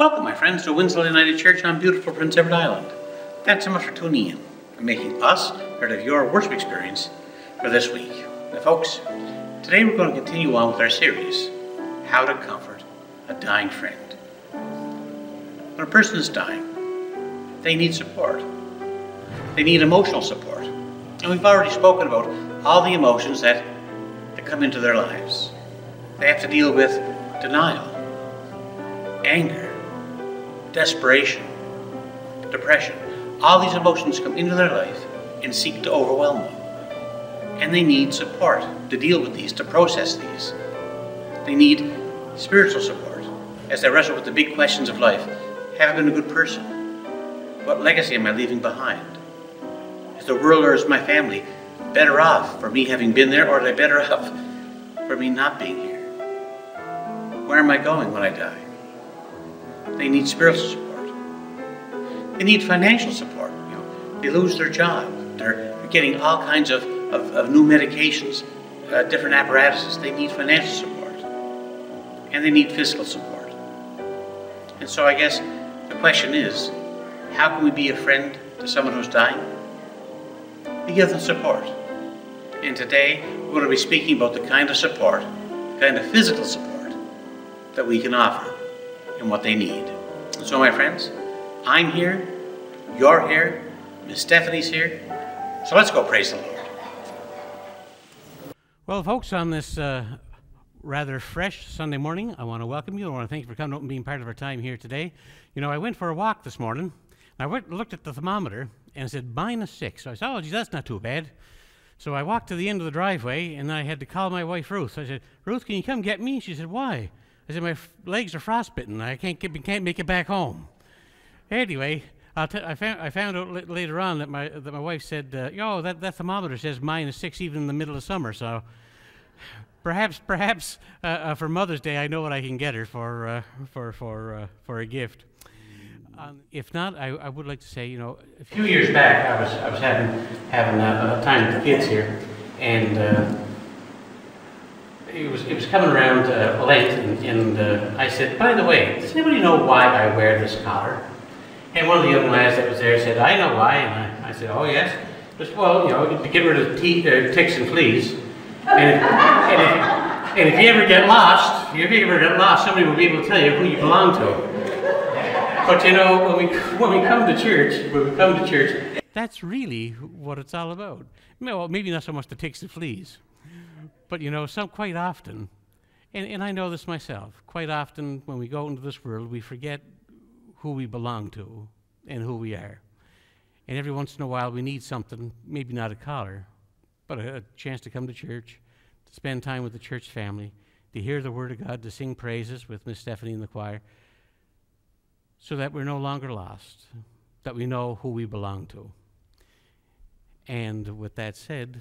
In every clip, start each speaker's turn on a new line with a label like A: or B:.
A: Welcome, my friends, to Winsloe United Church on beautiful Prince Edward Island. Thanks so much for tuning in and making us part of your worship experience for this week. Now, folks, today we're going to continue on with our series, How to Comfort a Dying Friend. When a person is dying, they need support. They need emotional support. And we've already spoken about all the emotions that come into their lives. They have to deal with denial, anger, desperation, depression. All these emotions come into their life and seek to overwhelm them. And they need support to deal with these, to process these. They need spiritual support as they wrestle with the big questions of life. Have I been a good person? What legacy am I leaving behind? Is the world or is my family better off for me having been there, or are they better off for me not being here? Where am I going when I die? They need spiritual support. They need financial support. They lose their job. They're getting all kinds of new medications, different apparatuses. They need financial support. And they need physical support. And so I guess the question is, how can we be a friend to someone who's dying? We give them support. And today we're going to be speaking about the kind of support, the kind of physical support that we can offer and what they need. And so, my friends, I'm here, you're here, Miss Stephanie's here, so let's go praise the Lord.
B: Well, folks, on this rather fresh Sunday morning, I want to welcome you. I want to thank you for coming out and being part of our time here today. You know, I went for a walk this morning. I looked at the thermometer, and it said -6. So I said, oh, geez, that's not too bad. So I walked to the end of the driveway, and I had to call my wife, Ruth. So I said, Ruth, can you come get me? She said, why? I said, my legs are frostbitten. I can't make it back home. Anyway, I found out later on that my wife said, that thermometer says -6 even in the middle of summer. So perhaps for Mother's Day, I know what I can get her for a gift. If not, I would like to say, you know, a few years back, I was having time with the kids here, and it was coming around Lent, and I said, by the way, does anybody know why I wear this collar? And one of the young lads that was there said, I know why, and I said, oh yes? He said, well, you know, to get rid of ticks and fleas, and if you ever get lost, somebody will be able to tell you who you belong to. But you know, when we come to church, that's really what it's all about. Well, maybe not so much the ticks and fleas, but you know, quite often, and I know this myself, quite often when we go into this world, we forget who we belong to and who we are. And every once in a while we need something, maybe not a collar, but a chance to come to church, to spend time with the church family, to hear the Word of God, to sing praises with Miss Stephanie in the choir, so that we're no longer lost, that we know who we belong to. And with that said,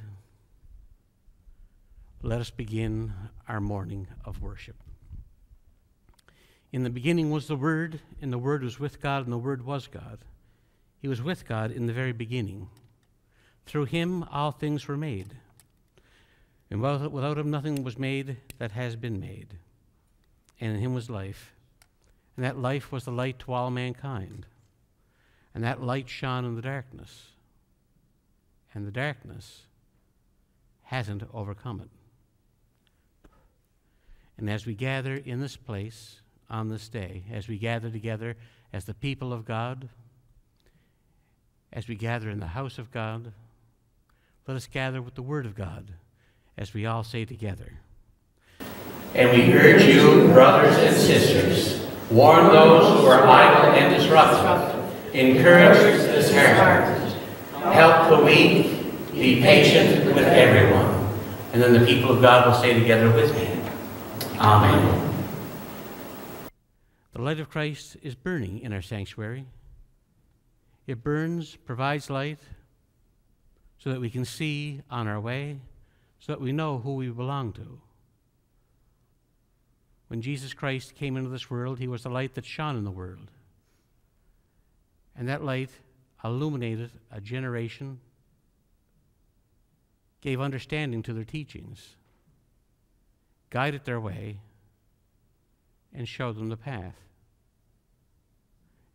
B: let us begin our morning of worship. In the beginning was the Word, and the Word was with God, and the Word was God. He was with God in the very beginning. Through him all things were made, and without him nothing was made that has been made. And in him was life, and that life was the light to all mankind. And that light shone in the darkness, and the darkness hasn't overcome it. And as we gather in this place on this day, as we gather together as the people of God, as we gather in the house of God, let us gather with the Word of God as we all say together.
C: And we urge you, brothers and sisters, warn those who are idle and disruptive, encourage the disheartened, help the weak, be patient with everyone. And then the people of God will say together with me, Amen.
B: The light of Christ is burning in our sanctuary. It burns, provides light, so that we can see on our way, so that we know who we belong to. When Jesus Christ came into this world, he was the light that shone in the world. And that light illuminated a generation, gave understanding to their teachings, guided their way, and showed them the path.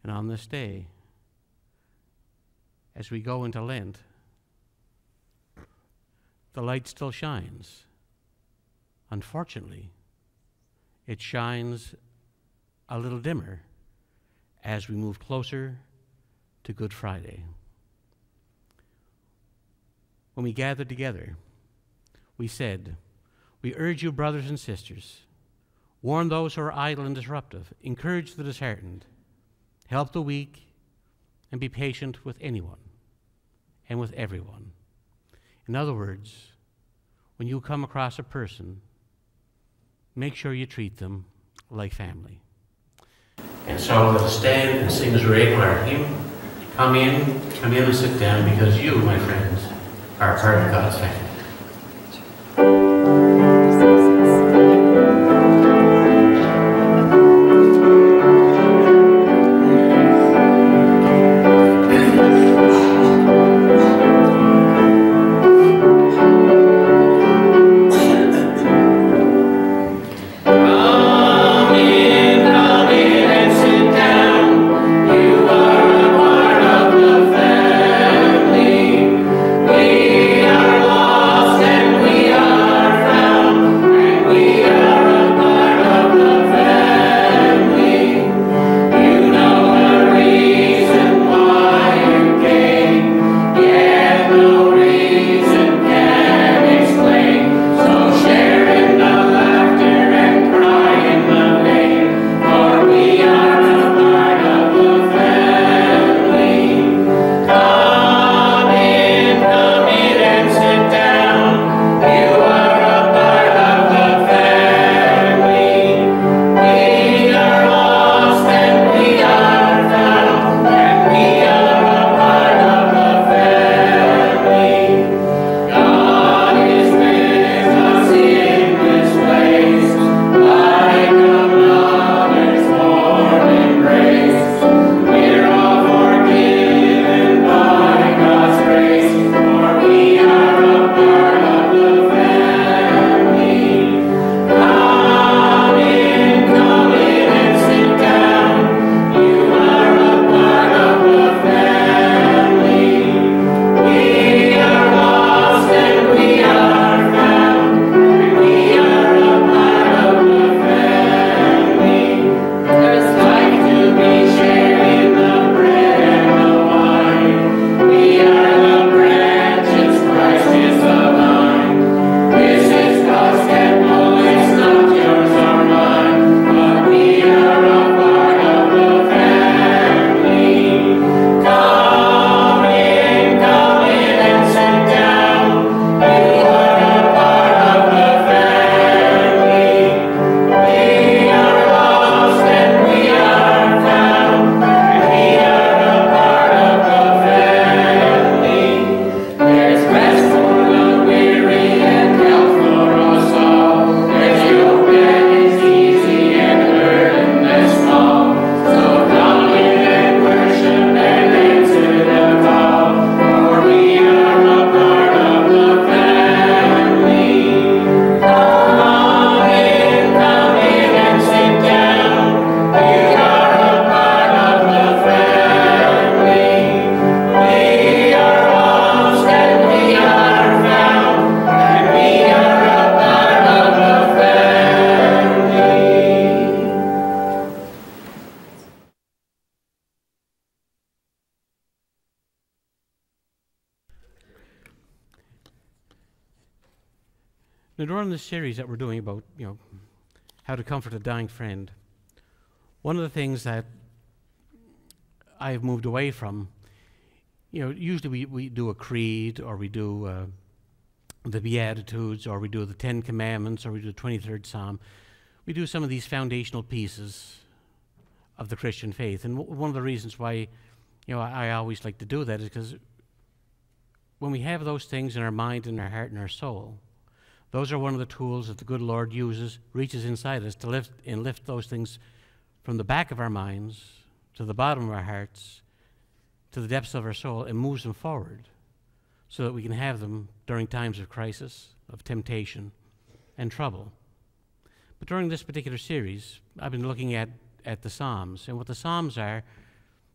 B: And on this day, as we go into Lent, the light still shines. Unfortunately, it shines a little dimmer as we move closer to Good Friday. When we gathered together, we said, "We urge you, brothers and sisters, warn those who are idle and disruptive, encourage the disheartened, help the weak, and be patient with anyone and with everyone." In other words, when you come across a person, make sure you treat them like family.
C: And so let us stand and sing as we regular our hymn. Come in and sit down, because you, my friends, are part of God's family.
B: Now, during this series that we're doing about, how to comfort a dying friend, one of the things that I've moved away from, usually we do a creed, or we do the Beatitudes, or we do the 10 Commandments, or we do the 23rd Psalm. We do some of these foundational pieces of the Christian faith. And one of the reasons why, I always like to do that is because when we have those things in our mind and our heart and our soul, those are one of the tools that the good Lord uses, reaches inside us to lift those things from the back of our minds to the bottom of our hearts to the depths of our soul, and moves them forward so that we can have them during times of crisis, of temptation, and trouble. But during this particular series, I've been looking at the Psalms, and what the Psalms are,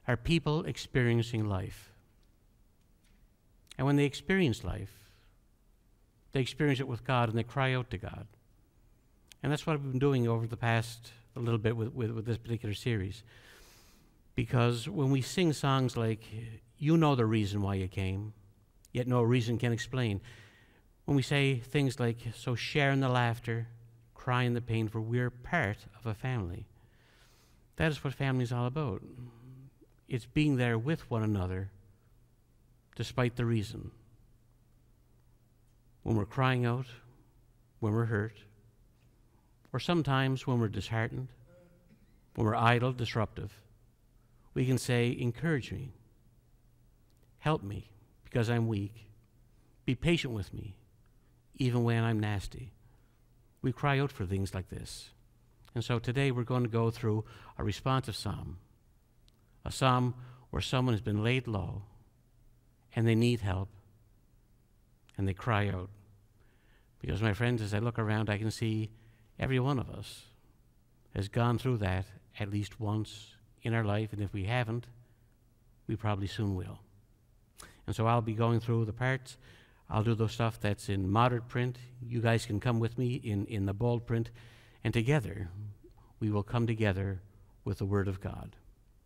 B: are people experiencing life. And when they experience life, they experience it with God and they cry out to God. And that's what we've been doing over the past a little bit with this particular series. Because when we sing songs like, "You know the reason why you came, yet no reason can explain," when we say things like, "So share in the laughter, cry in the pain, for we're part of a family," that is what family is all about. It's being there with one another despite the reason. When we're crying out, when we're hurt, or sometimes when we're disheartened, when we're idle, disruptive, we can say, "Encourage me. Help me because I'm weak. Be patient with me, even when I'm nasty." We cry out for things like this. And so today we're going to go through a responsive psalm, a psalm where someone has been laid low and they need help and they cry out. Because, my friends, as I look around, I can see every one of us has gone through that at least once in our life, and if we haven't, we probably soon will. And so I'll be going through the parts. I'll do the stuff that's in moderate print. You guys can come with me in the bold print, and together we will come together with the Word of God.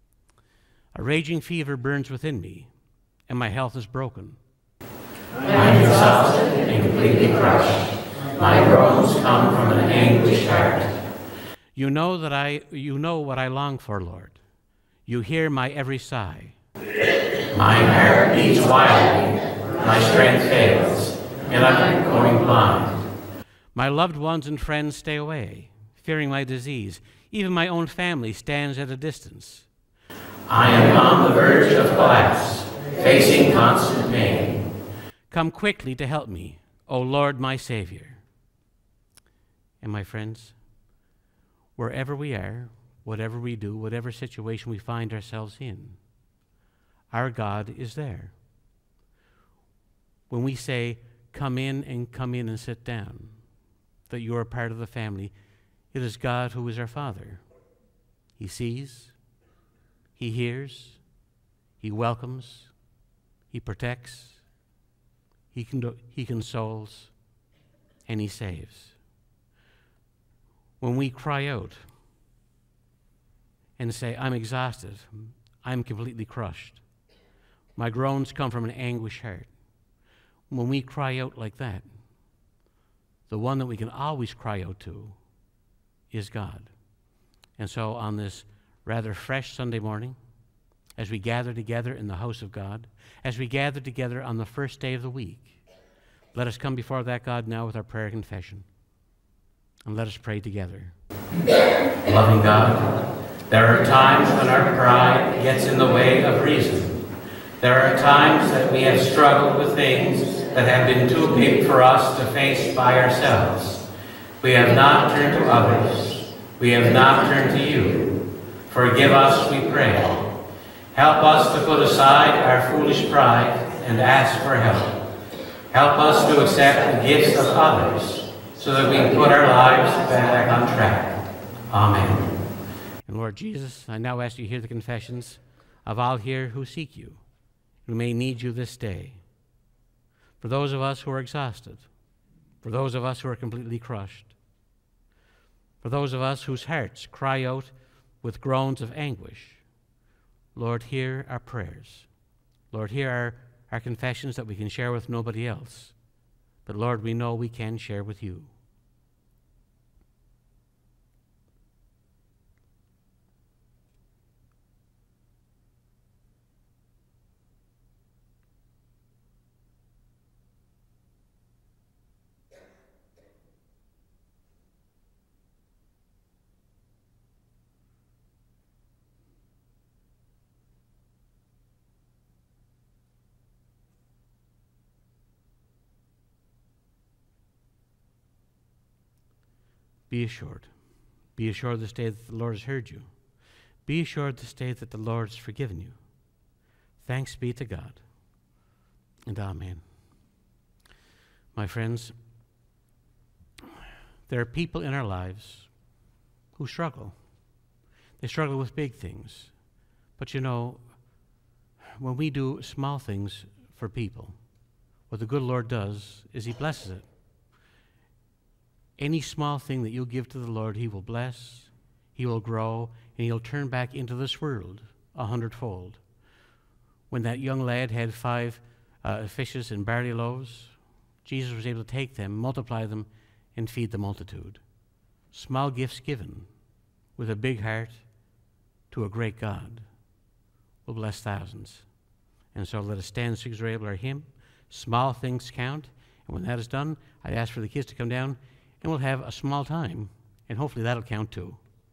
B: "A raging fever burns within me, and my health is broken.
C: I am exhausted and completely crushed. My groans come from an anguished heart.
B: You know what I long for, Lord. You hear my every sigh.
C: My heart beats wildly, my strength fails, and I'm going blind.
B: My loved ones and friends stay away, fearing my disease. Even my own family stands at a distance.
C: I am on the verge of collapse, facing constant pain.
B: Come quickly to help me, O Lord, my Savior." And my friends, wherever we are, whatever we do, whatever situation we find ourselves in, our God is there. When we say, come in and sit down, that you are part of the family, it is God who is our Father. He sees, He hears, He welcomes, He protects, He consoles, and He saves. When we cry out and say, "I'm exhausted, I'm completely crushed, my groans come from an anguished heart," when we cry out like that, the one that we can always cry out to is God. And so on this rather fresh Sunday morning, as we gather together in the house of God, as we gather together on the first day of the week, let us come before that God now with our prayer confession. And let us pray together.
C: Loving God, there are times when our pride gets in the way of reason. There are times that we have struggled with things that have been too big for us to face by ourselves. We have not turned to others. We have not turned to you. Forgive us, we pray. Help us to put aside our foolish pride and ask for help. Help us to accept the gifts of others, so that we can put our lives back on track. Amen.
B: And Lord Jesus, I now ask you to hear the confessions of all here who seek you, who may need you this day. For those of us who are exhausted, for those of us who are completely crushed, for those of us whose hearts cry out with groans of anguish, Lord, hear our prayers. Lord, hear our confessions that we can share with nobody else. But Lord, we know we can share with you. Be assured. Be assured this day that the Lord has heard you. Be assured this day that the Lord has forgiven you. Thanks be to God. And amen. My friends, there are people in our lives who struggle. They struggle with big things. But you know, when we do small things for people, what the good Lord does is he blesses it. Any small thing that you give to the Lord, he will bless, he will grow, and he'll turn back into this world 100-fold. When that young lad had 5 fishes and barley loaves, Jesus was able to take them, multiply them, and feed the multitude. Small gifts given with a big heart to a great God will bless thousands. And so let us stand, sing our hymn, Small Things Count. And when that is done, I ask for the kids to come down, and we'll have a small time, and hopefully that'll count too.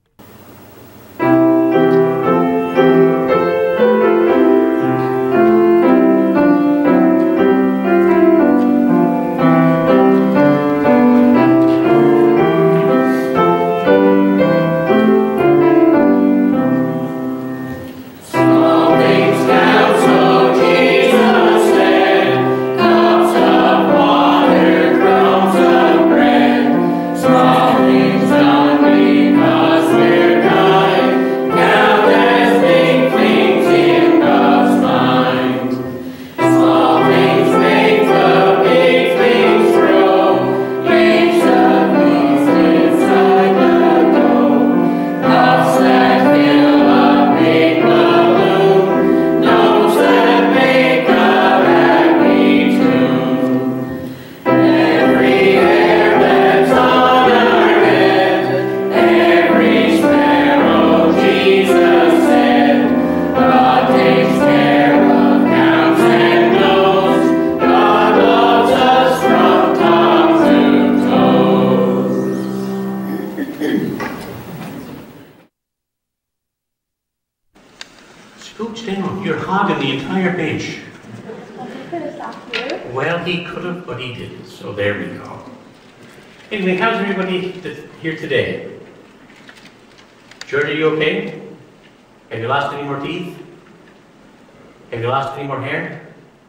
B: Scooch down, you're hogging the entire bench.
D: He could have stopped here.
B: Well, he could have, but he didn't, so there we go. Anyway, how's everybody here today? George, are you okay? Have you lost any more teeth? Have you lost any more hair?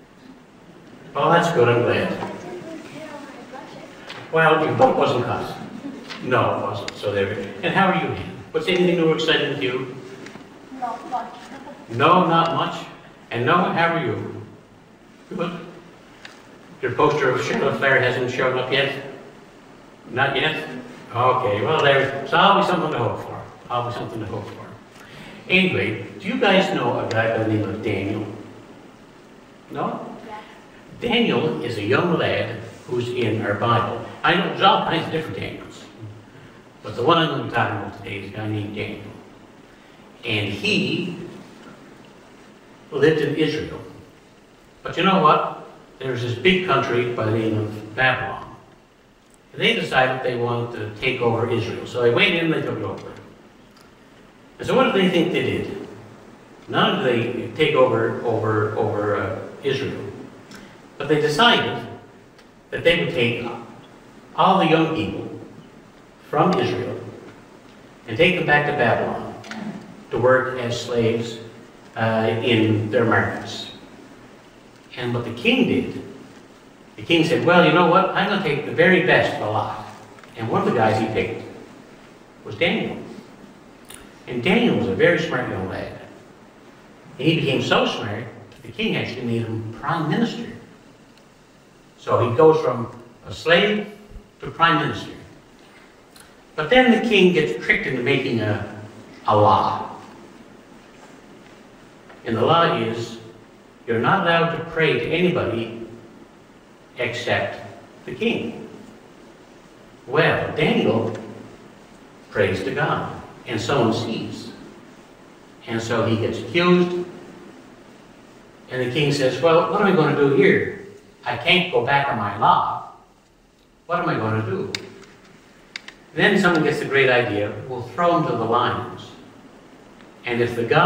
B: Oh, that's good, I'm glad.
D: I didn't lose hair when I brush it.
B: Well, your butt wasn't cut. No, it wasn't, so there we go. And how are you, Ann? What's anything new or exciting with you?
D: Not much.
B: No, not much. And Noah, how are you? Good. Your poster of Charlotte Flair hasn't shown up yet? Not yet? Okay, well, there's always something to hope for. Always something to hope for. Anyway, do you guys know a guy by the name of Daniel? No?
D: Yeah.
B: Daniel is a young lad who's in our Bible. I know there's all kinds of different Daniels, but the one I'm going to be talking about today is a guy named Daniel. And he lived in Israel. But you know what? There's this big country by the name of Babylon. And they decided they wanted to take over Israel. So they went in and they took it over. And so what do they think they did? Not only did they take over Israel, but they decided that they would take all the young people from Israel and take them back to Babylon to work as slaves in their markets. And what the king did, the king said, well, you know what? I'm going to take the very best of the lot. And one of the guys he picked was Daniel. And Daniel was a very smart young lad. And he became so smart that the king actually made him prime minister. So he goes from a slave to prime minister. But then the king gets tricked into making a law. And the law is, you're not allowed to pray to anybody except the king. Well, Daniel prays to God, and someone sees. And so he gets accused, and the king says, well, what am I going to do here? I can't go back on my law. What am I going to do? Then someone gets the great idea, we'll throw him to the lions. And if his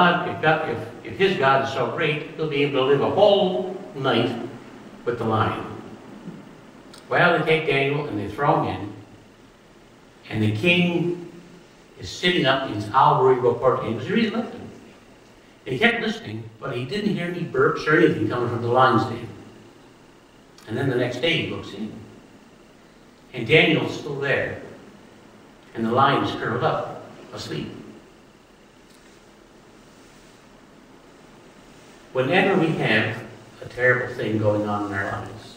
B: God is so great, he'll be able to live a whole night with the lion. Well, they take Daniel and they throw him in, and the king is sitting up, and he's all worried about poor Daniel, because he really loved him. And he kept listening, but he didn't hear any burps or anything coming from the lion's den. And then the next day he looks in, and Daniel's still there, and the lion is curled up, asleep. Whenever we have a terrible thing going on in our lives,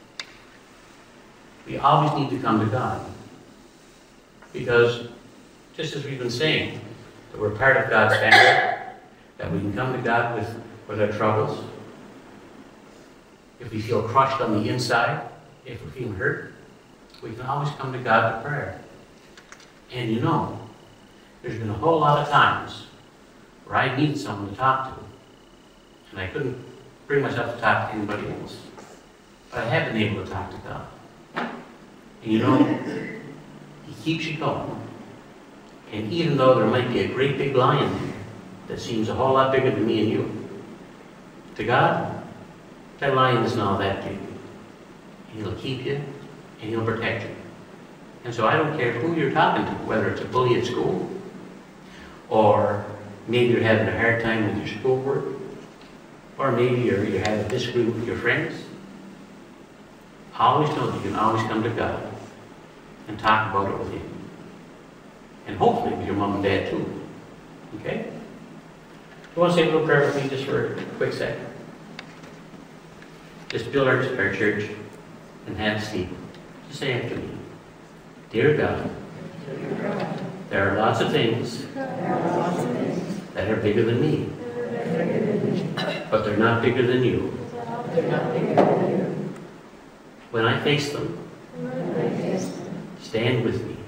B: we always need to come to God. Because, just as we've been saying, that we're part of God's family, that we can come to God with our troubles. If we feel crushed on the inside, if we're feeling hurt, we can always come to God with prayer. And you know, there's been a whole lot of times where I need someone to talk to, and I couldn't bring myself to talk to anybody else. But I have been able to talk to God. And you know, He keeps you going. And even though there might be a great big lion there that seems a whole lot bigger than me and you, to God, that lion is not that big. And He'll keep you, and He'll protect you. And so I don't care who you're talking to, whether it's a bully at school, or maybe you're having a hard time with your schoolwork, or maybe you're having a disagreement with your friends. Always know that you can always come to God and talk about it with Him. And hopefully with your mom and dad too. Okay? You want to say a little prayer with me just for a quick second? Just build our church and have Steve. Just say after me. Dear God, there are lots of things that are bigger than me, but they're not bigger than you. When I face them, stand with me.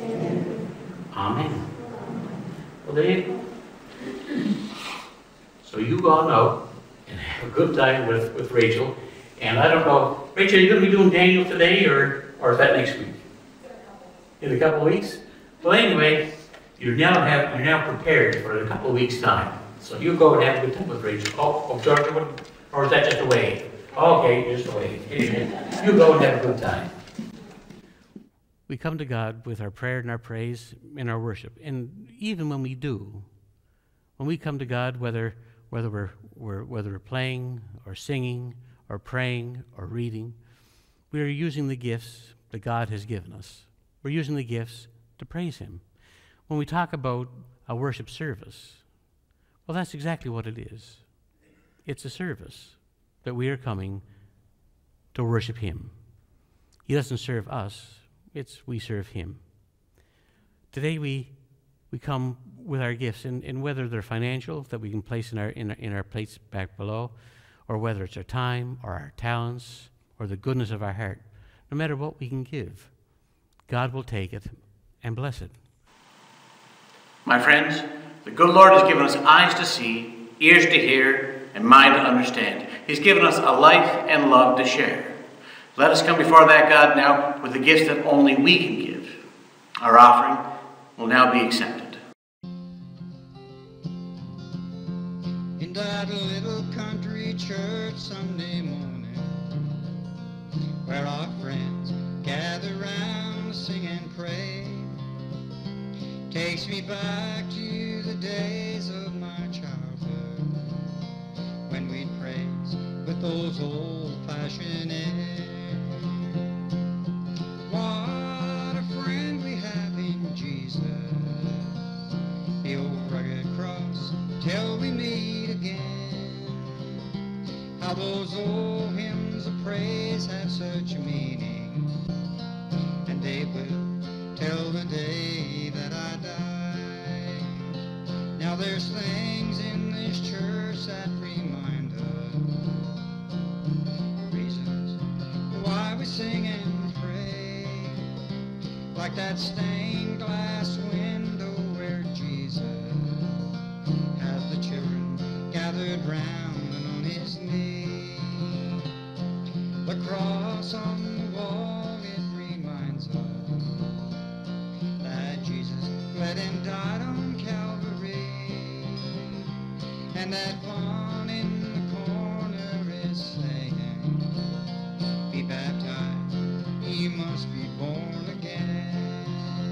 B: Amen. Well, there you go. So you go on out and have a good time with Rachel. And I don't know, Rachel, are you going to be doing Daniel today, or is that next week? In a couple of weeks? Well, anyway, you're now prepared for a couple of weeks' time. So you go and have a good time with Rachel. Oh, George, or is that just a wave? Okay, just a wave. You go and have a good time. We come to God with our prayer and our praise and our worship. And even when we do, when we come to God, whether we're playing or singing or praying or reading, we are using the gifts that God has given us. We're using the gifts to praise Him. When we talk about a worship service, well, that's exactly what it is. It's a service that we are coming to worship Him. He doesn't serve us, we serve Him. Today we come with our gifts, and whether they're financial, that we can place in our plates back below, or whether it's our time or our talents or the goodness of our heart, no matter what we can give, God will take it and bless it.
A: My friends, the good Lord has given us eyes to see, ears to hear, and mind to understand. He's given us a life and love to share. Let us come before that God now with the gifts that only we can give. Our offering will now be accepted.
E: In that little country church Sunday morning, where our friends gather round to sing and pray, takes me back to the days of my childhood, when we'd praise with those old-fashioned airs. What a friend we have in Jesus, the old rugged cross, till we meet again. How those old hymns of praise have such meaning, and they will tell the day that I die. Now there's things in this church that remind us reasons why we sing and pray, like that stained glass window where Jesus has the children gathered round and on His knee. The cross on the wall, it reminds us that Jesus bled and died on Calvary, and that one in the corner is saying, be baptized, ye must be born again.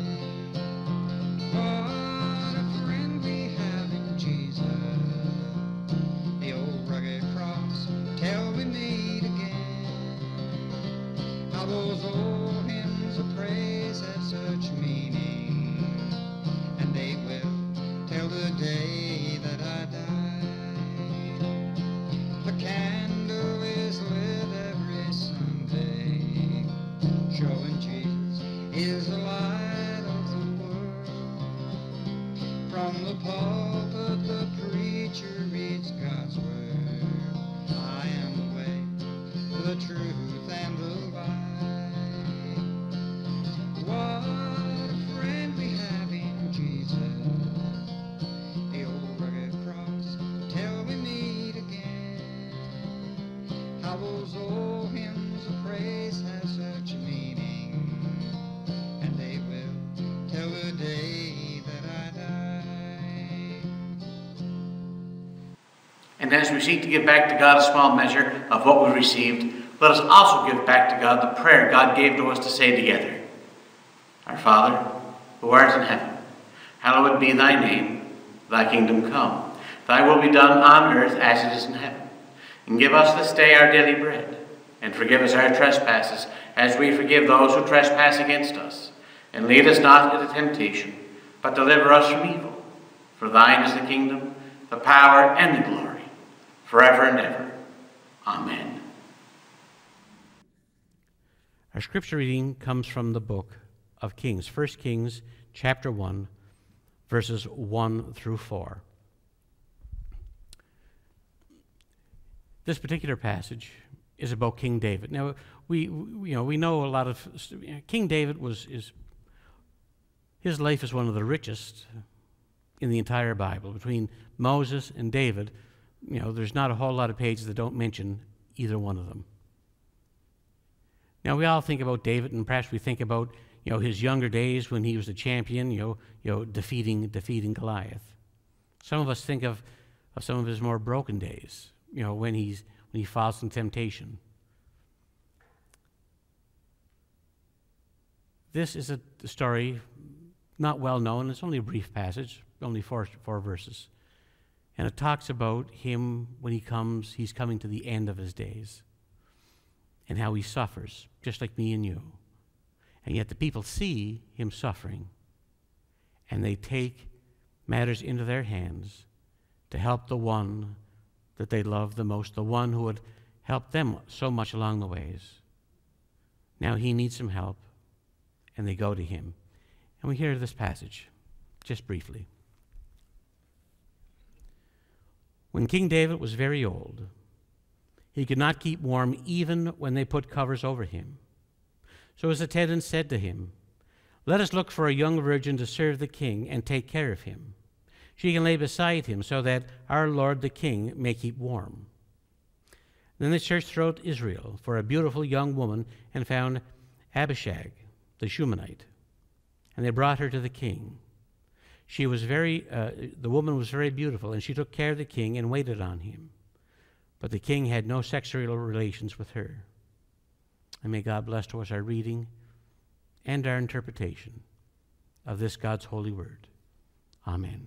E: What a friend we have in Jesus, the old rugged cross, till we meet again. How those old hymns of praise have such meaning, and they will tell the day that I die. showing Jesus is the light of the world. From the pulpit the preacher reads God's word. I am the way, the truth, and the light. What a friend we have in Jesus. The old rugged cross till we meet again. How those old hymns of praise have such meaning, and they will till the day that I die.
A: And as we seek to give back to God a small measure of what we received, let us also give back to God the prayer God gave to us to say together. Our Father, who art in heaven, hallowed be thy name. Thy kingdom come. Thy will be done on earth as it is in heaven. And give us this day our daily bread. And forgive us our trespasses, as we forgive those who trespass against us. And lead us not into temptation, but deliver us from evil. For thine is the kingdom, the power, and the glory, forever and ever. Amen.
B: Our scripture reading comes from the book of Kings, 1 Kings chapter 1, verses 1 through 4. This particular passage is about King David. Now, we know a lot of King David his life is one of the richest in the entire Bible. Between Moses and David, there's not a whole lot of pages that don't mention either one of them. Now, we all think about David, and perhaps we think about his younger days when he was a champion, defeating Goliath. Some of us think of some of his more broken days, when he falls in temptation. This is a story not well known. It's only a brief passage, only four verses. And it talks about him when he's coming to the end of his days, and how he suffers, just like me and you. And yet the people see him suffering, and they take matters into their hands to help the one that they love the most, the one who had helped them so much along the ways. Now he needs some help, and they go to him. And we hear this passage, just briefly. When King David was very old, he could not keep warm even when they put covers over him. So his attendants said to him, "Let us look for a young virgin to serve the king and take care of him. She can lay beside him so that our Lord the king may keep warm." Then they searched throughout Israel for a beautiful young woman and found Abishag, the Shunammite, and they brought her to the king. The woman was very beautiful, and she took care of the king and waited on him. But the king had no sexual relations with her. And may God bless to us our reading and our interpretation of this God's holy word. Amen.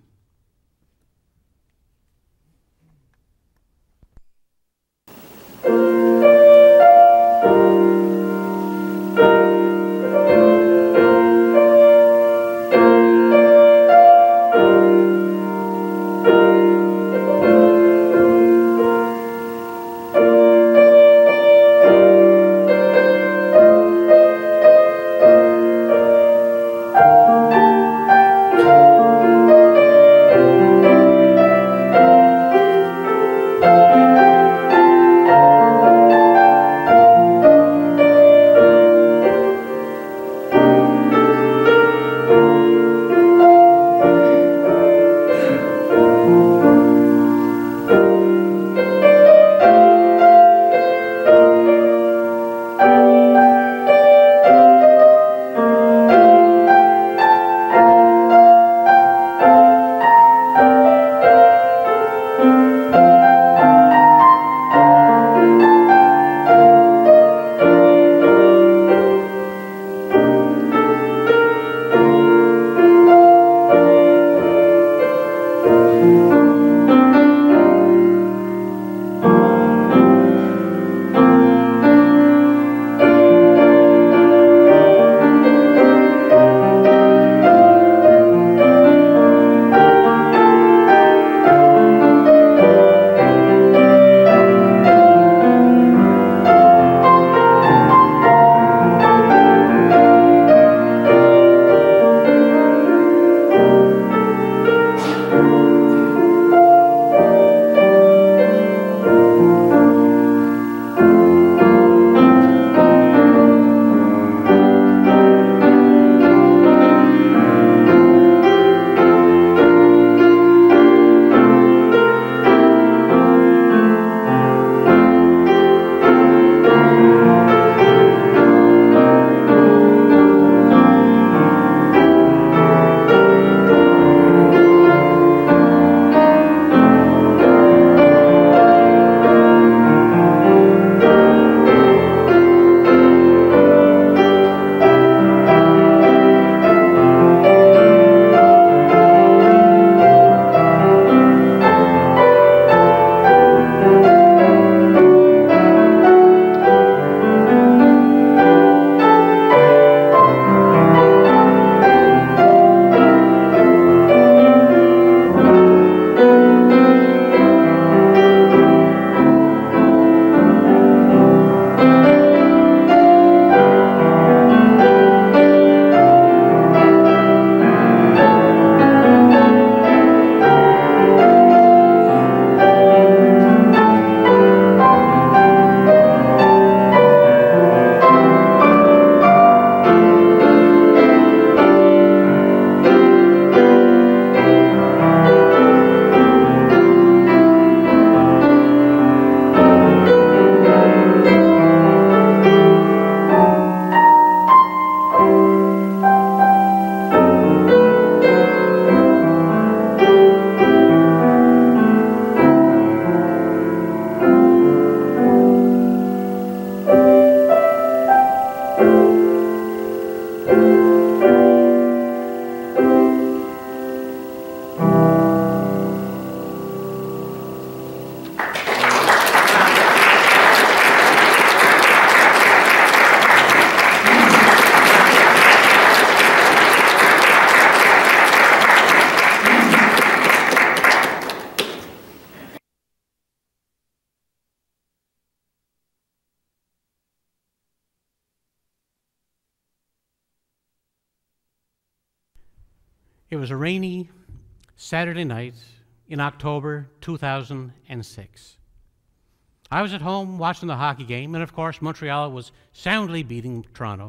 B: It was a rainy Saturday night in October 2006. I was at home watching the hockey game, and of course Montreal was soundly beating Toronto.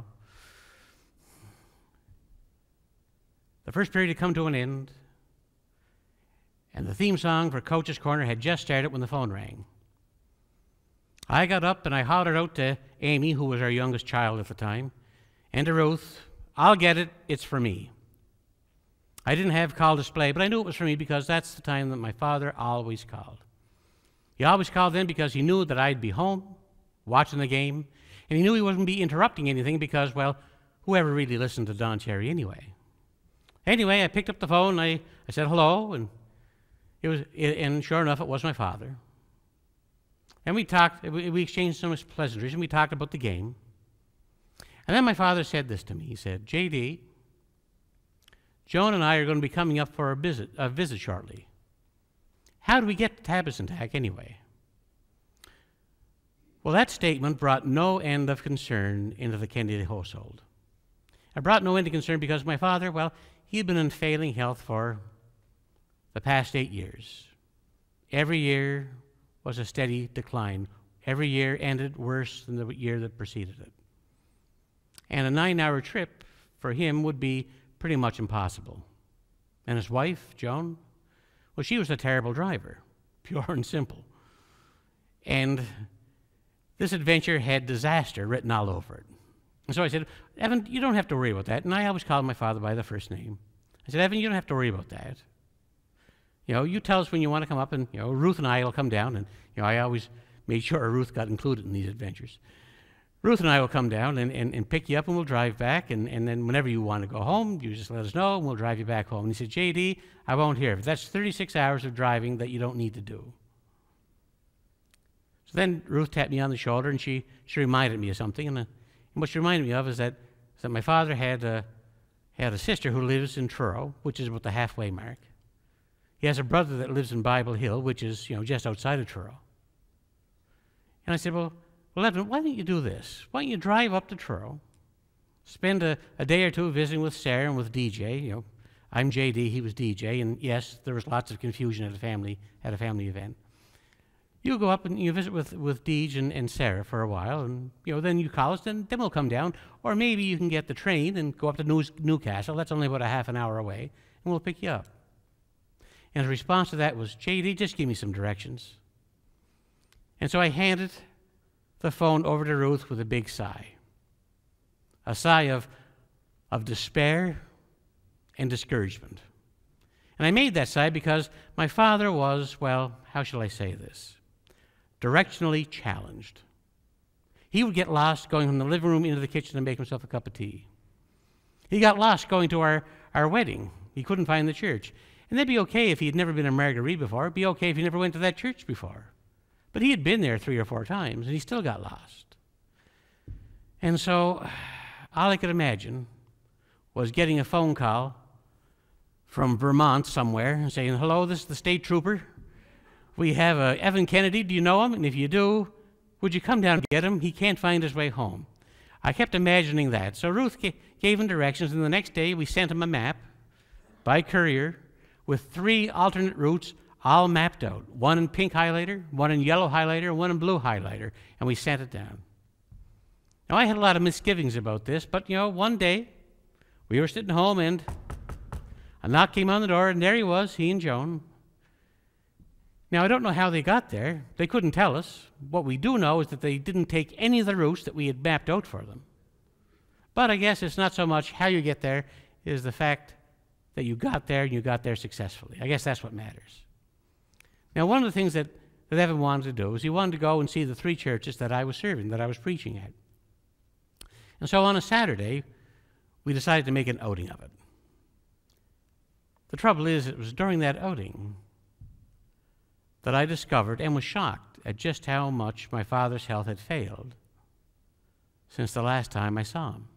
B: The first period had come to an end, and the theme song for Coach's Corner had just started when the phone rang. I got up and I hollered out to Amy, who was our youngest child at the time, and to Ruth, "I'll get it, it's for me." I didn't have call display, but I knew it was for me because that's the time that my father always called. He always called then because he knew that I'd be home watching the game, and he knew he wouldn't be interrupting anything because, well, whoever really listened to Don Cherry anyway? Anyway, I picked up the phone, I said hello, and and sure enough, it was my father. And we talked, we exchanged some pleasantries, and we talked about the game. And then my father said this to me. He said, "J.D., Joan and I are going to be coming up for a visit shortly. How do we get to Tabasandak anyway?" Well, that statement brought no end of concern into the Kennedy household. It brought no end of concern because my father, well, he'd been in failing health for the past 8 years. Every year was a steady decline. Every year ended worse than the year that preceded it. And a 9-hour trip for him would be pretty much impossible. And his wife, Joan, well, she was a terrible driver, pure and simple. And this adventure had disaster written all over it. And so I said, "Evan, you don't have to worry about that." And I always called my father by the first name. I said, "Evan, you don't have to worry about that. You tell us when you want to come up, and, Ruth and I will come down." And, I always made sure Ruth got included in these adventures. "Ruth and I will come down and pick you up, and we'll drive back, and then whenever you want to go home, you just let us know, and we'll drive you back home." And he said, "J.D., I won't hear of it. That's 36 hours of driving that you don't need to do." So then Ruth tapped me on the shoulder, and she reminded me of something, and what she reminded me of is that my father had a sister who lives in Truro, which is about the halfway mark. He has a brother that lives in Bible Hill, which is, just outside of Truro. And I said, well, Evan, why don't you do this? Why don't you drive up to Truro, spend a day or two visiting with Sarah and with DJ. I'm JD, he was DJ, and yes, there was lots of confusion at a family event. You go up and you visit with Deej and Sarah for a while, and then you call us, then we'll come down. Or maybe you can get the train and go up to Newcastle. That's only about a half an hour away, and we'll pick you up. And his response to that was, "JD, just give me some directions." And so I handed the phone over to Ruth with a big sigh. A sigh of despair and discouragement. And I made that sigh because my father was, well, how shall I say this? Directionally challenged. He would get lost going from the living room into the kitchen and make himself a cup of tea. He got lost going to our wedding. He couldn't find the church. And that'd be okay if he had never been in Marguerite before. It'd be okay if he never went to that church before. But he had been there 3 or 4 times, and he still got lost. And so all I could imagine was getting a phone call from Vermont somewhere and saying, "Hello, this is the state trooper. We have Evan Kennedy. Do you know him? And if you do, would you come down and get him? He can't find his way home." I kept imagining that. So Ruth gave him directions, and the next day we sent him a map by courier with 3 alternate routes all mapped out. One in pink highlighter, one in yellow highlighter, and one in blue highlighter, and we sent it down. Now, I had a lot of misgivings about this, but, one day we were sitting home, and a knock came on the door, and there he was, he and Joan. Now, I don't know how they got there. They couldn't tell us. What we do know is that they didn't take any of the routes that we had mapped out for them. But I guess it's not so much how you get there, it is the fact that you got there and you got there successfully. I guess that's what matters. Now, one of the things that Evan wanted to do is he wanted to go and see the 3 churches that I was serving, that I was preaching at. And so on a Saturday, we decided to make an outing of it. The trouble is, it was during that outing that I discovered and was shocked at just how much my father's health had failed since the last time I saw him.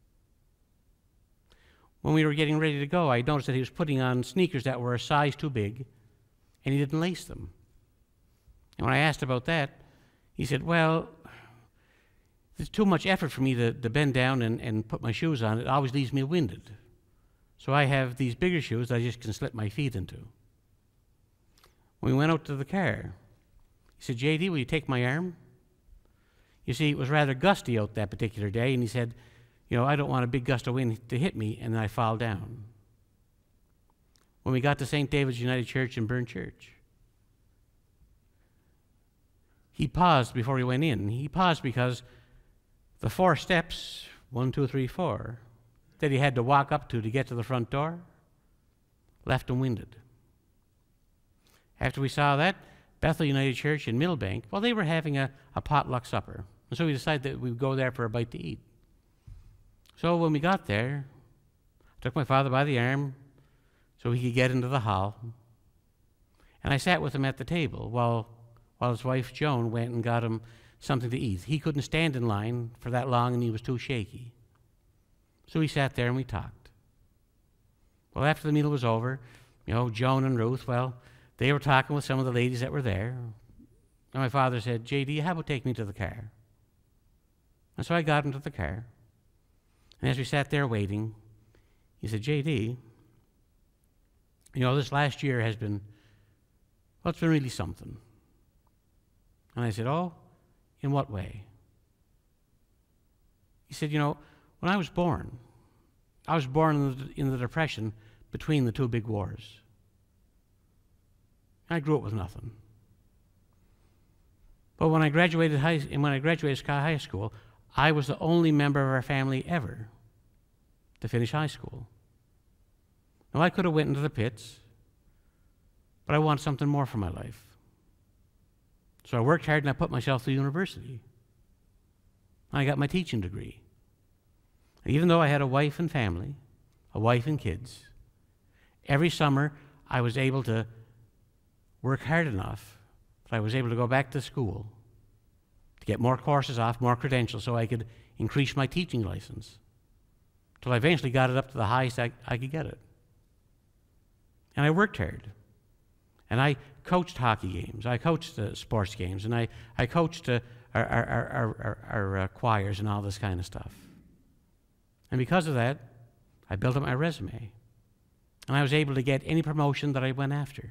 B: When we were getting ready to go, I noticed that he was putting on sneakers that were a size too big, and he didn't lace them. And when I asked about that, he said, well, it's too much effort for me to bend down and put my shoes on. It always leaves me winded. So I have these bigger shoes that I just can slip my feet into. When we went out to the car, he said, J.D., will you take my arm? You see, it was rather gusty out that particular day, and he said, I don't want a big gust of wind to hit me, and then I fall down. When we got to St. David's United Church in Burn Church, he paused before he went in. He paused because the 4 steps, 1, 2, 3, 4, that he had to walk up to get to the front door, left him winded. After we saw that, Bethel United Church in Millbank, well, they were having a potluck supper. And so we decided that we would go there for a bite to eat. So when we got there, I took my father by the arm so he could get into the hall. And I sat with him at the table while his wife, Joan, went and got him something to eat. He couldn't stand in line for that long, and he was too shaky. So we sat there and we talked. Well, after the meal was over, Joan and Ruth, they were talking with some of the ladies that were there. And my father said, J.D., how about take me to the car? And so I got him to the car. And as we sat there waiting, he said, J.D., this last year has been, it's been really something. And I said, oh, in what way? He said, when I was born in the Depression between the 2 big wars. I grew up with nothing. But when I graduated high school, I was the only member of our family ever to finish high school. Now, I could have went into the pits, but I wanted something more for my life. So I worked hard and I put myself through university. I got my teaching degree. And even though I had a wife and family, a wife and kids, every summer I was able to work hard enough that I was able to go back to school to get more courses off, more credentials, so I could increase my teaching license till I eventually got it up to the highest I could get it. And I worked hard. And I coached hockey games. I coached sports games. And I coached our choirs and all this kind of stuff. And because of that, I built up my resume. And I was able to get any promotion that I went after.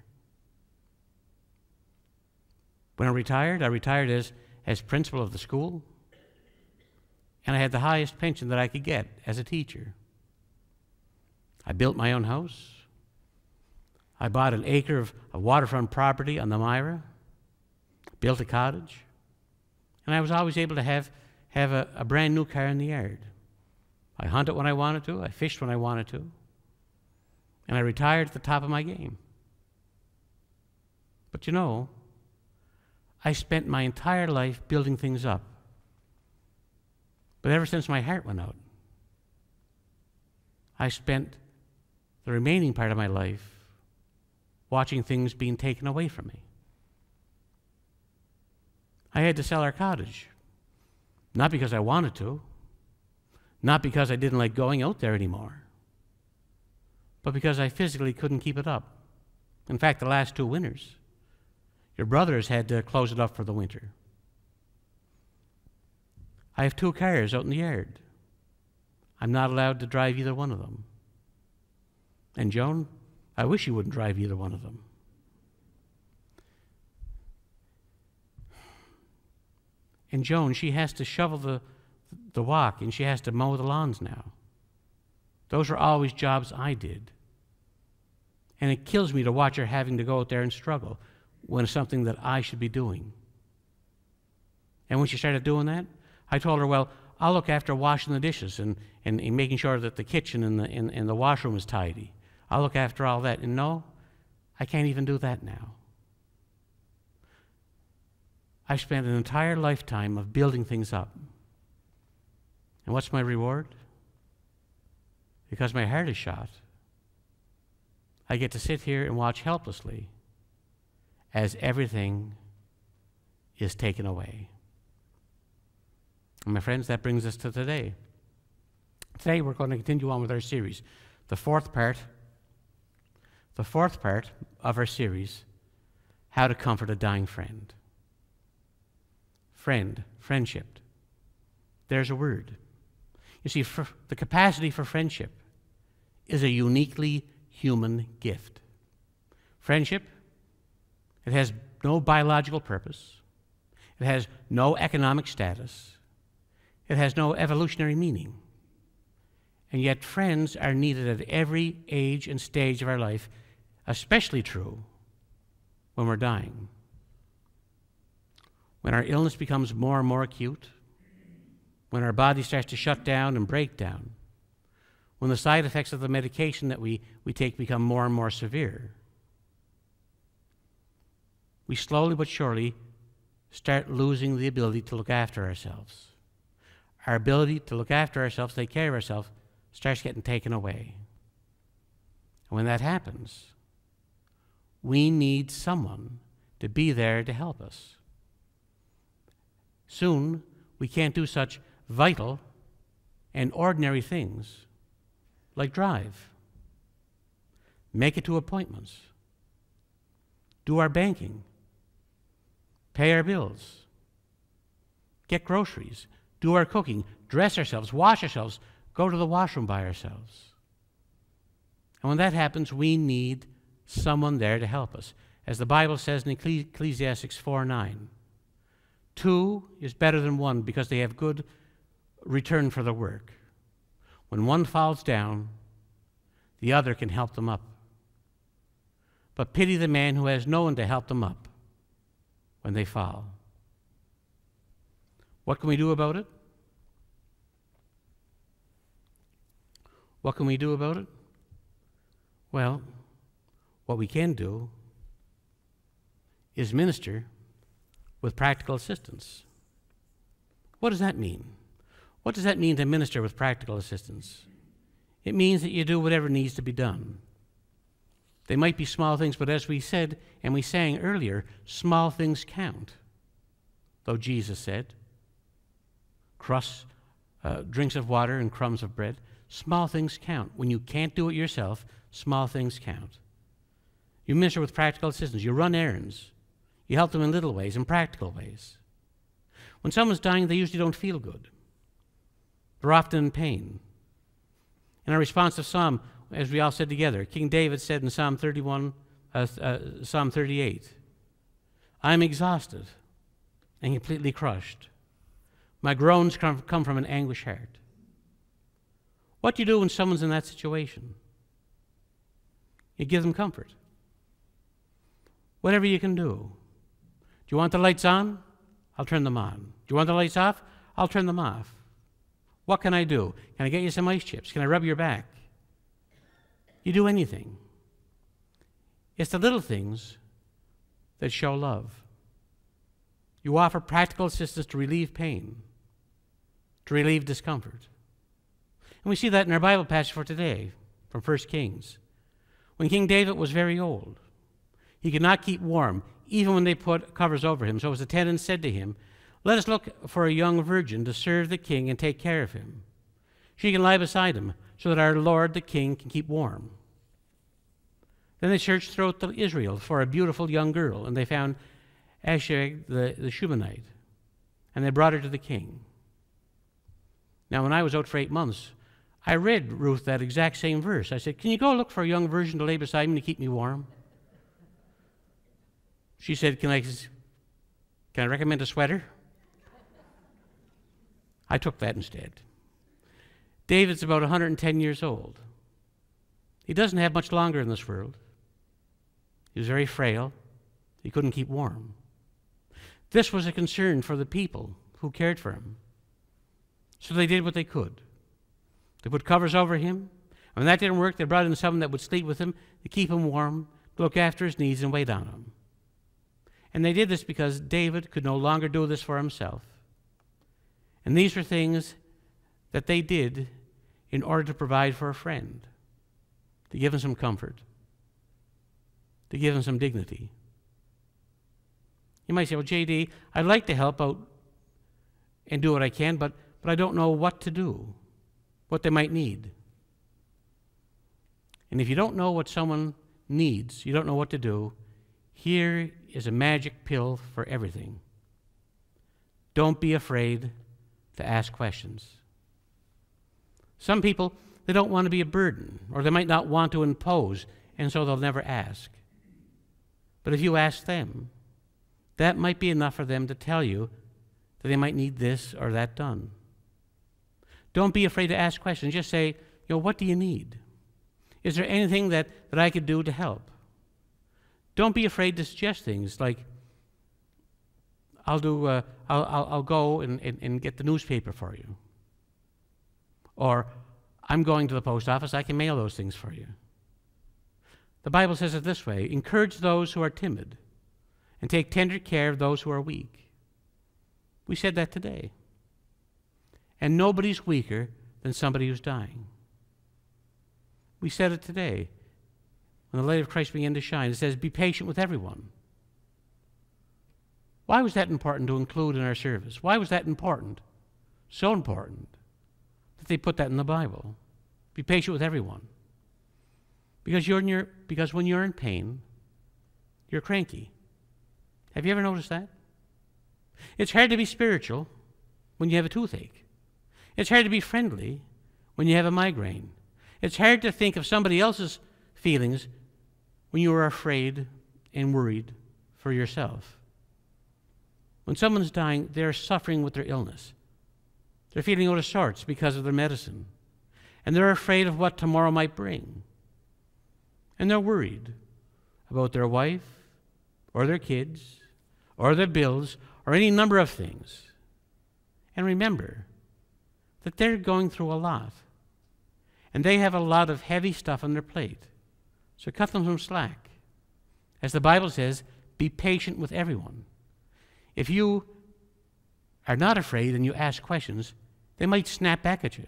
B: When I retired as principal of the school. And I had the highest pension that I could get as a teacher. I built my own house. I bought an acre of waterfront property on the Myra, built a cottage, and I was always able to have a brand new car in the yard. I hunted when I wanted to, I fished when I wanted to, and I retired at the top of my game. But I spent my entire life building things up. But ever since my heart went out, I spent the remaining part of my life watching things being taken away from me. I had to sell our cottage, not because I wanted to, not because I didn't like going out there anymore, but because I physically couldn't keep it up. In fact, the last 2 winters, your brothers had to close it up for the winter. I have 2 cars out in the yard. I'm not allowed to drive either one of them. And Joan, I wish you wouldn't drive either one of them. And Joan, she has to shovel the walk, and she has to mow the lawns now. Those are always jobs I did. And it kills me to watch her having to go out there and struggle when it's something that I should be doing. And when she started doing that, I told her, well, I'll look after washing the dishes and making sure that the kitchen and the washroom is tidy. I'll look after all that. And no, I can't even do that now. I've spent an entire lifetime of building things up. And what's my reward? because my heart is shot, I get to sit here and watch helplessly as everything is taken away. And my friends, that brings us to today. Today we're going to continue on with our series. The fourth part of our series, How to Comfort a Dying Friend. Friendship. There's a word. You see, the capacity for friendship is a uniquely human gift. Friendship, it has no biological purpose. It has no economic status. It has no evolutionary meaning. And yet friends are needed at every age and stage of our life, especially true when we're dying. When our illness becomes more and more acute, when our body starts to shut down and break down, when the side effects of the medication that we take become more and more severe, we slowly but surely start losing the ability to look after ourselves. Our ability to look after ourselves, take care of ourselves, starts getting taken away. And when that happens, we need someone to be there to help us. Soon, we can't do such vital and ordinary things like drive, make it to appointments, do our banking, pay our bills, get groceries, do our cooking, dress ourselves, wash ourselves, go to the washroom by ourselves. And when that happens, we need someone there to help us. As the Bible says in Ecclesiastes 4:9, 2 is better than 1 because they have good return for the work. When one falls down, the other can help them up. But pity the man who has no one to help them up when they fall. What can we do about it? What can we do about it? Well, what we can do is minister with practical assistance. What does that mean? What does that mean to minister with practical assistance? It means that you do whatever needs to be done. They might be small things, but as we said and we sang earlier, small things count. Though Jesus said, drinks of water and crumbs of bread, small things count. When you can't do it yourself, small things count. You minister with practical assistance. You run errands. You help them in little ways, in practical ways. When someone's dying, they usually don't feel good. They're often in pain. In our responsive psalm, as we all said together, King David said in Psalm 38, I'm exhausted and completely crushed. My groans come from an anguished heart. What do you do when someone's in that situation? You give them comfort. Whatever you can do. Do you want the lights on? I'll turn them on. Do you want the lights off? I'll turn them off. What can I do? Can I get you some ice chips? Can I rub your back? You do anything. It's the little things that show love. You offer practical assistance to relieve pain, to relieve discomfort. And we see that in our Bible passage for today, from 1 Kings. When King David was very old, he could not keep warm, even when they put covers over him. So his attendants said to him, let us look for a young virgin to serve the king and take care of him. She can lie beside him, so that our Lord the king can keep warm. Then they searched throughout Israel for a beautiful young girl, and they found Ashag the Shubanite, and they brought her to the king. Now, when I was out for 8 months, I read Ruth that exact same verse. I said, can you go look for a young virgin to lay beside me to keep me warm? She said, can I recommend a sweater? I took that instead. David's about 110 years old. He doesn't have much longer in this world. He was very frail. He couldn't keep warm. This was a concern for the people who cared for him. So they did what they could. They put covers over him. And when that didn't work, they brought in someone that would sleep with him to keep him warm, to look after his needs and wait on him. And they did this because David could no longer do this for himself. And these were things that they did in order to provide for a friend, to give him some comfort, to give him some dignity. You might say, well, J.D., I'd like to help out and do what I can, but I don't know what to do, what they might need. And if you don't know what someone needs, you don't know what to do, here is a magic pill for everything. Don't be afraid to ask questions. Some people, they don't want to be a burden, or they might not want to impose, and so they'll never ask. But if you ask them, that might be enough for them to tell you that they might need this or that done. Don't be afraid to ask questions. Just say, what do you need? Is there anything that I could do to help? Don't be afraid to suggest things like, I'll go and get the newspaper for you. Or, I'm going to the post office, I can mail those things for you. The Bible says it this way: encourage those who are timid and take tender care of those who are weak. We said that today. And nobody's weaker than somebody who's dying. We said it today. When the light of Christ began to shine, it says, be patient with everyone. Why was that important to include in our service? Why was that important? So important that they put that in the Bible. Be patient with everyone. Because when you're in pain, you're cranky. Have you ever noticed that? It's hard to be spiritual when you have a toothache. It's hard to be friendly when you have a migraine. It's hard to think of somebody else's feelings when you are afraid and worried for yourself. When someone's dying, they're suffering with their illness. They're feeling out of sorts because of their medicine. And they're afraid of what tomorrow might bring. And they're worried about their wife or their kids or their bills or any number of things. And remember that they're going through a lot. And they have a lot of heavy stuff on their plate. So cut them some slack. As the Bible says, be patient with everyone. If you are not afraid and you ask questions, they might snap back at you.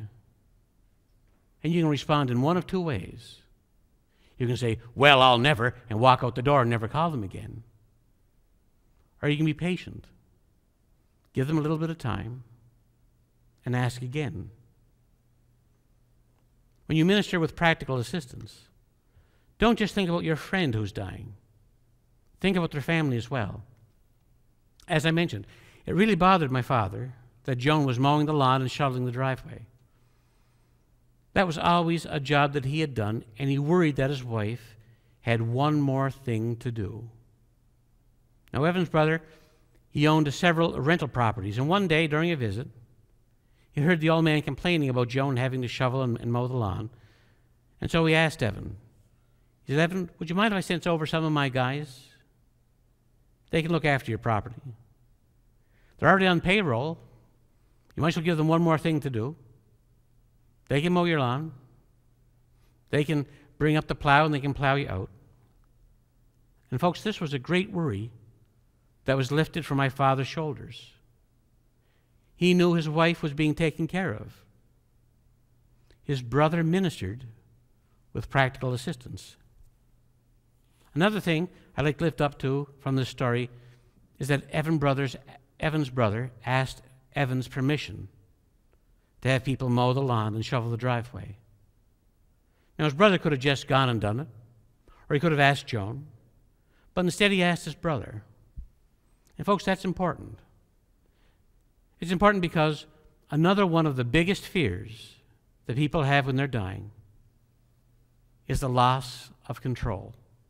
B: And you can respond in one of two ways. You can say, well, I'll never, and walk out the door and never call them again. Or you can be patient. Give them a little bit of time and ask again. When you minister with practical assistance, don't just think about your friend who's dying. Think about their family as well. As I mentioned, it really bothered my father that Joan was mowing the lawn and shoveling the driveway. That was always a job that he had done, and he worried that his wife had one more thing to do. Now, Evan's brother, he owned several rental properties, and one day during a visit, he heard the old man complaining about Joan having to shovel and mow the lawn, and so he asked Evan. He said, Evan, would you mind if I sent over some of my guys? They can look after your property. They're already on payroll. You might as well give them one more thing to do. They can mow your lawn. They can bring up the plow and they can plow you out. And folks, this was a great worry that was lifted from my father's shoulders. He knew his wife was being taken care of. His brother ministered with practical assistance. Another thing I'd like to lift up to from this story is that Evan's brother asked Evan's permission to have people mow the lawn and shovel the driveway. Now, his brother could have just gone and done it, or he could have asked Joan, but instead he asked his brother. And folks, that's important. It's important because another one of the biggest fears that people have when they're dying is the loss of control.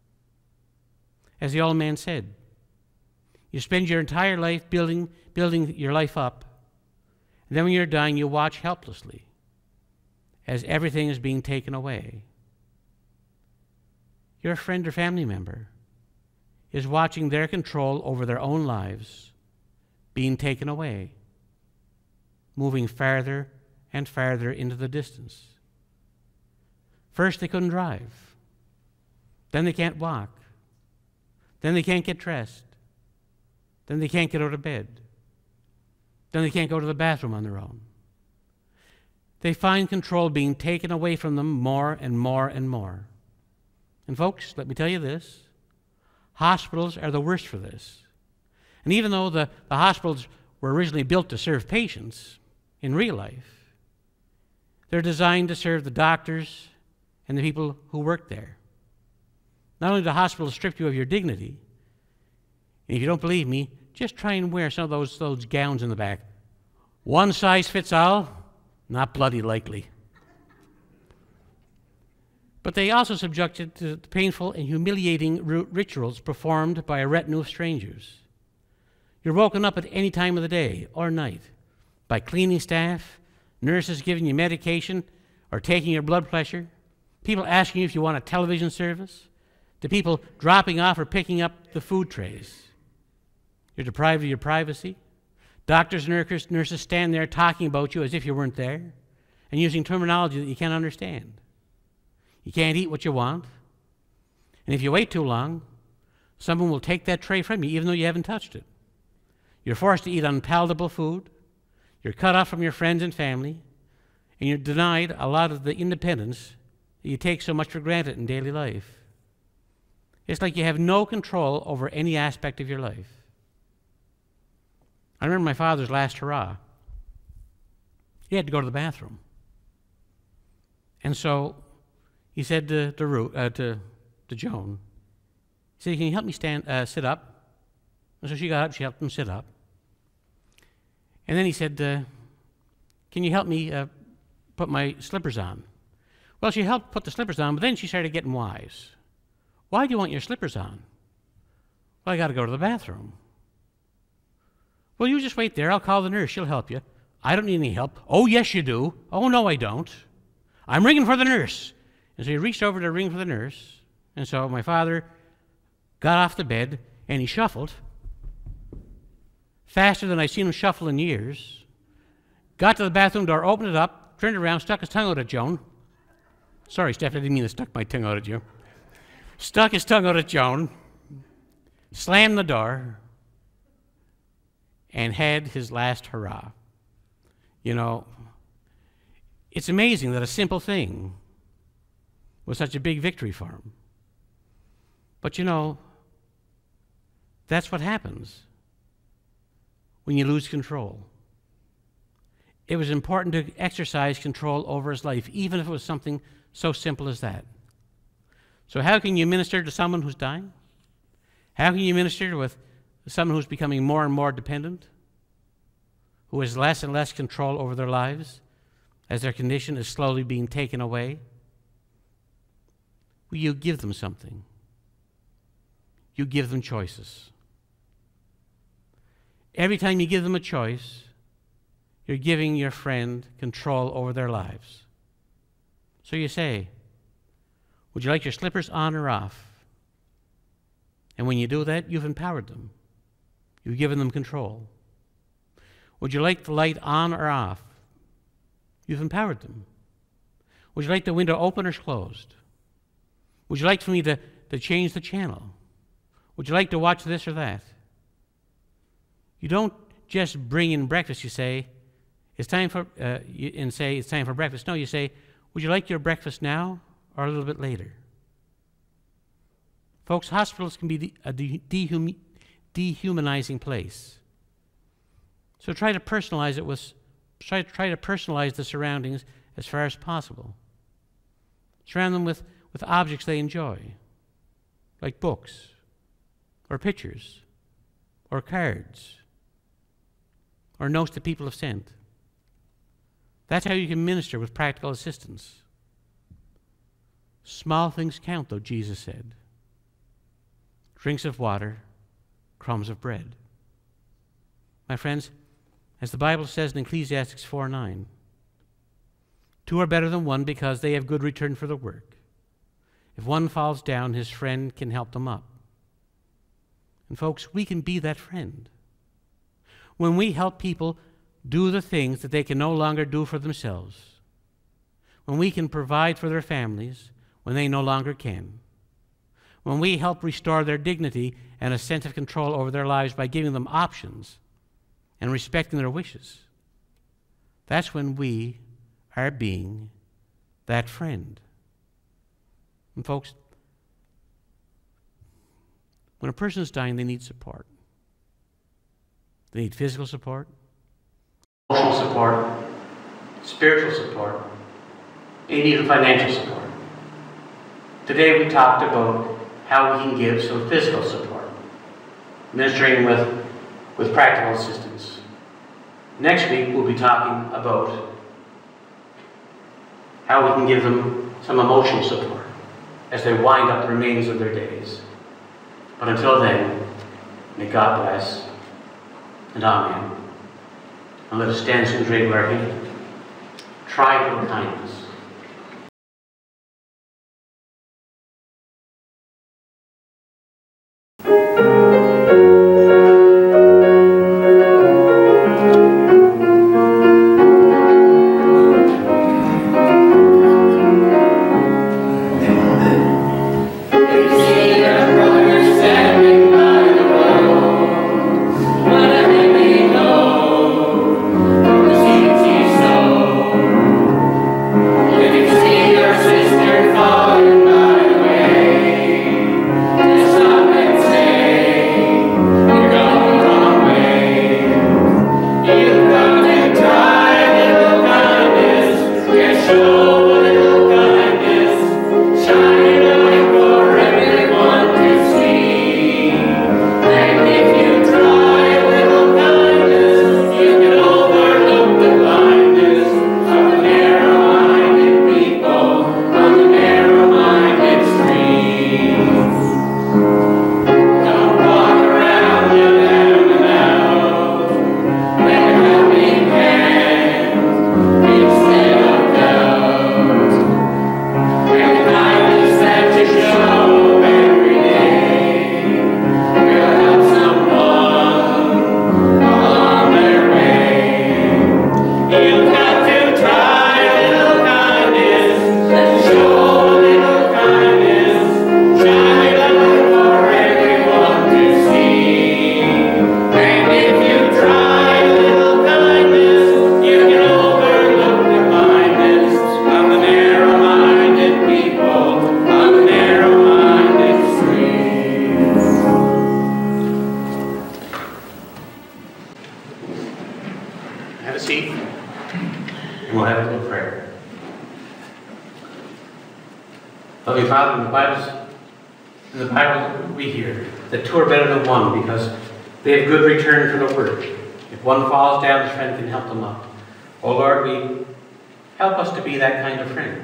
B: As the old man said, you spend your entire life building your life up, and then when you're dying, you watch helplessly as everything is being taken away. Your friend or family member is watching their control over their own lives being taken away, moving farther and farther into the distance. First, they couldn't drive. Then they can't walk. Then they can't get dressed. Then they can't get out of bed. Then they can't go to the bathroom on their own. they find control being taken away from them more and more and more. And folks, let me tell you this, hospitals are the worst for this. And even though the hospitals were originally built to serve patients in real life, they're designed to serve the doctors and the people who work there. Not only do hospitals strip you of your dignity, and if you don't believe me, just try and wear some of those gowns in the back. One size fits all, not bloody likely. But they also subject you to painful and humiliating rituals performed by a retinue of strangers. You're woken up at any time of the day or night by cleaning staff, nurses giving you medication or taking your blood pressure, people asking you if you want a television service, to people dropping off or picking up the food trays. You're deprived of your privacy. Doctors and nurses stand there talking about you as if you weren't there and using terminology that you can't understand. You can't eat what you want. And if you wait too long, someone will take that tray from you even though you haven't touched it. You're forced to eat unpalatable food. You're cut off from your friends and family. And you're denied a lot of the independence that you take so much for granted in daily life. It's like you have no control over any aspect of your life. I remember my father's last hurrah. He had to go to the bathroom. And so he said to Joan, he said, "Can you help me sit up?" And so she got up, she helped him sit up. And then he said, "Can you help me put my slippers on?" Well, she helped put the slippers on, but then she started getting wise. "Why do you want your slippers on?" "Well, I got to go to the bathroom." "Well, you just wait there. I'll call the nurse. She'll help you." "I don't need any help." "Oh, yes, you do." "Oh, no, I don't. I'm ringing for the nurse." And so he reached over to ring for the nurse. And so my father got off the bed, and he shuffled faster than I've seen him shuffle in years, got to the bathroom door, opened it up, turned around, stuck his tongue out at Joan. Sorry, Steph, I didn't mean to stuck my tongue out at you. Stuck his tongue out at Joan, slammed the door, and had his last hurrah. You know, it's amazing that a simple thing was such a big victory for him. But you know, that's what happens when you lose control. It was important to exercise control over his life, even if it was something so simple as that. So how can you minister to someone who's dying? How can you minister with someone who's becoming more and more dependent, who has less and less control over their lives as their condition is slowly being taken away? Well, you give them something. You give them choices. Every time you give them a choice, you're giving your friend control over their lives. So you say, "Would you like your slippers on or off?" And when you do that, you've empowered them. You've given them control. "Would you like the light on or off?" You've empowered them. "Would you like the window open or closed?" "Would you like for me to change the channel?" "Would you like to watch this or that?" You don't just bring in breakfast, you say, it's time for breakfast. No, you say, "Would you like your breakfast now or a little bit later?" Folks, hospitals can be a dehumanizing place. So try to personalize the surroundings as far as possible. Surround them with objects they enjoy, like books, or pictures, or cards, or notes that people have sent. That's how you can minister with practical assistance. Small things count, though, Jesus said. Drinks of water, crumbs of bread. My friends, as the Bible says in Ecclesiastes 4:9, two are better than one because they have good return for the work. If one falls down, his friend can help them up. And folks, we can be that friend. When we help people do the things that they can no longer do for themselves, when we can provide for their families when they no longer can, when we help restore their dignity and a sense of control over their lives by giving them options and respecting their wishes, that's when we are being that friend. And folks, when a person is dying, they need support. They need physical support, emotional support, spiritual support. They need financial support. Today we talked about how we can give some physical support, ministering with practical assistance. Next week we'll be talking about how we can give them some emotional support as they wind up the remains of their days. But until then, may God bless and amen. And let us stand and raise our hand. Try little kindness. Loving Father, in the Bible we hear that two are better than one because they have good return for the work. If one falls down, his friend can help them up. Oh Lord, help us to be that kind of friend.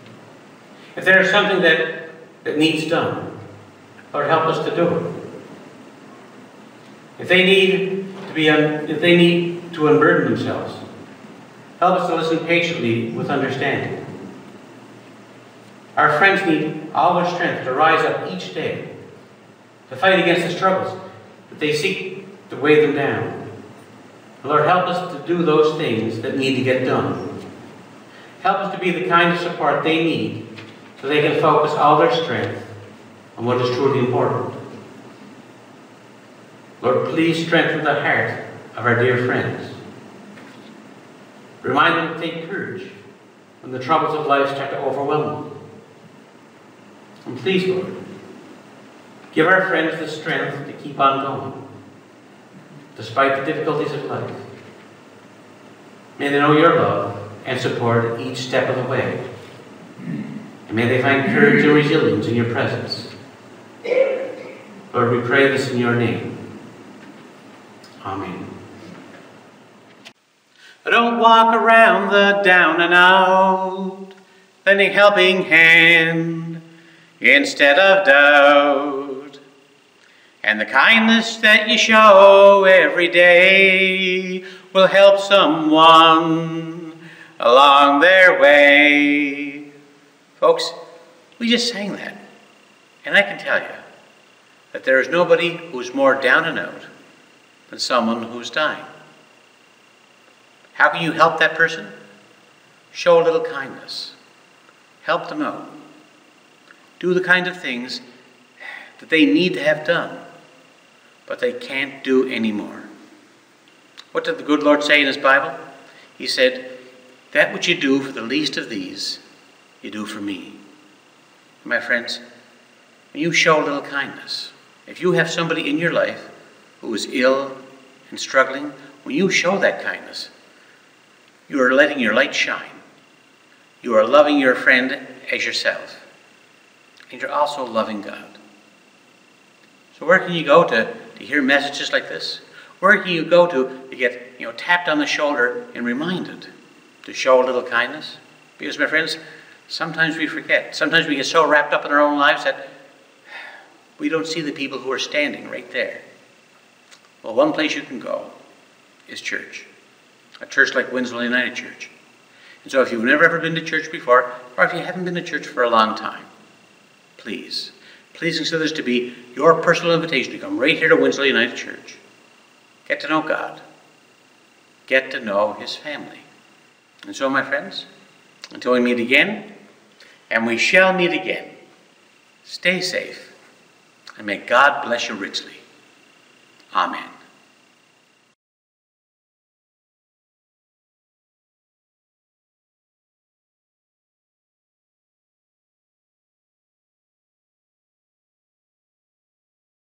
B: If there is something that needs done, Lord, help us to do it. If they need to unburden themselves, help us to listen patiently with understanding. Our friends need all their strength to rise up each day, to fight against the struggles that they seek to weigh them down. Lord, help us to do those things that need to get done. Help us to be the kind of support they need so they can focus all their strength on what is truly important. Lord, please strengthen the heart of our dear friends. Remind them to take courage when the troubles of life start to overwhelm them. And please, Lord, give our friends the strength to keep on going, despite the difficulties of life. May they know your love and support each step of the way. And may they find courage and resilience in your presence. Lord, we pray this in your name. Amen.
A: Don't walk around the down and out, lending helping hand instead of doubt. And the kindness that you show every day will help someone along their way. Folks, we just sang that. And I can tell you that there is nobody who's more down and out than someone who's dying. How can you help that person? Show a little kindness. Help them out. Do the kind of things that they need to have done, but they can't do anymore. What did the good Lord say in his Bible? He said, That which you do for the least of these, you do for me. My friends, when you show a little kindness, if you have somebody in your life who is ill and struggling, when you show that kindness, you are letting your light shine. You are loving your friend as yourself. And you're also loving God. So where can you go to hear messages like this? Where can you go to get tapped on the shoulder and reminded to show a little kindness? Because, my friends, sometimes we forget. Sometimes we get so wrapped up in our own lives that we don't see the people who are standing right there. Well, one place you can go is church. A church like Winsloe United Church. And so if you've never ever been to church before, or if you haven't been to church for a long time, please consider this to be your personal invitation to come right here to Winsloe United Church. Get to know God. Get to know His family. And so, my friends, until we meet again, and we shall meet again, stay safe, and may God bless you richly. Amen.